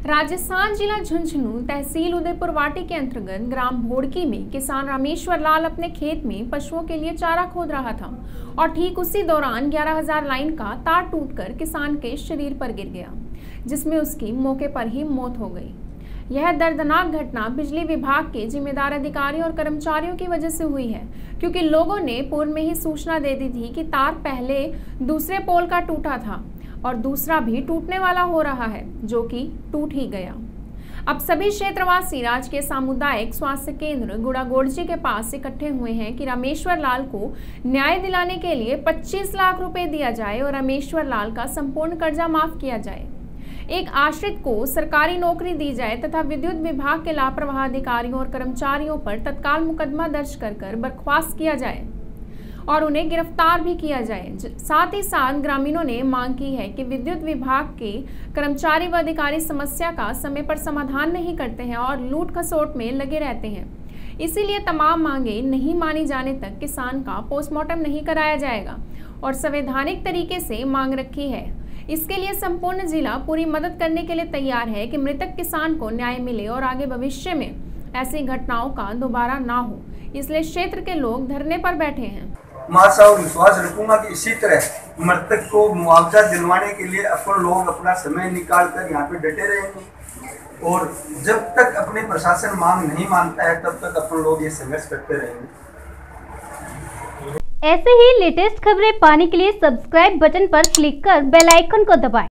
राजस्थान जिला झुंझुनू तहसील उदयपुरवाटी के अंतर्गत ग्राम भोड़की में किसान रामेश्वर लाल अपने खेत में पशुओं के लिए चारा खोद रहा था और ठीक उसी दौरान 11,000 लाइन का तार टूटकर किसान के शरीर पर गिर गया, जिसमें उसकी मौके पर ही मौत हो गई। यह दर्दनाक घटना बिजली विभाग के जिम्मेदार अधिकारियों और कर्मचारियों की वजह से हुई है, क्योंकि लोगों ने पूर्व में ही सूचना दे दी थी कि तार पहले दूसरे पोल का टूटा था और दूसरा भी टूटने वाला हो रहा है, जो कि टूट ही गया। अब सभी क्षेत्रवासी राजकीय सामुदायिक स्वास्थ्य केंद्र गुड़ागोड़जी के पास इकट्ठे हुए हैं कि रामेश्वर लाल को न्याय दिलाने के लिए 25 लाख रुपए दिया जाए और रामेश्वर लाल का संपूर्ण कर्जा माफ किया जाए। एक आश्रित को सरकारी नौकरी दी जाए तथा विद्युत विभाग के लापरवाह अधिकारियों और कर्मचारियों पर तत्काल मुकदमा दर्ज कर बर्खास्त किया जाए और उन्हें गिरफ्तार भी किया जाए। साथ ही साथ ग्रामीणों ने मांग की है कि विद्युत विभाग के कर्मचारी व अधिकारी समस्या का समय पर समाधान नहीं करते हैं और लूट खसोट में लगे रहते हैं। इसीलिए तमाम मांगे नहीं मानी जाने तक किसान का पोस्टमार्टम नहीं कराया जाएगा और संवैधानिक तरीके से मांग रखी है। इसके लिए संपूर्ण जिला पूरी मदद करने के लिए तैयार है कि मृतक किसान को न्याय मिले और आगे भविष्य में ऐसी घटनाओं का दोबारा ना हो। इसलिए क्षेत्र के लोग धरने पर बैठे हैं। मैं आशा और विश्वास रखूंगा कि इसी तरह मृतक को मुआवजा दिलवाने के लिए अपन लोग अपना समय निकाल कर यहाँ पे डटे रहेंगे और जब तक अपने प्रशासन मांग नहीं मानता है तब तक अपन लोग ये संघर्ष करते रहेंगे। ऐसे ही लेटेस्ट खबरें पाने के लिए सब्सक्राइब बटन पर क्लिक कर बेल आइकन को दबाएं।